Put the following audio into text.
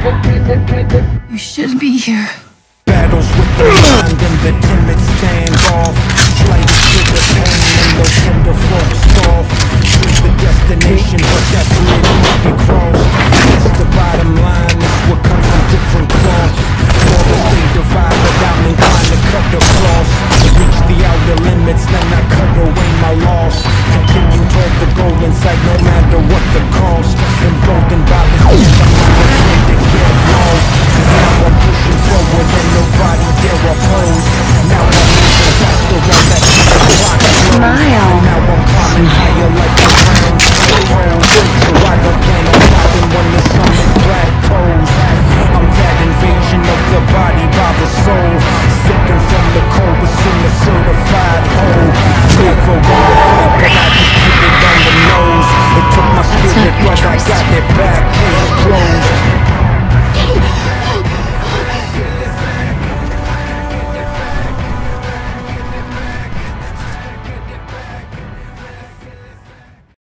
You should be here. Battles with the mind and the timid standoff. Slight to the pain and the tender folks off. Reach the destination, but that's where it must be crossed.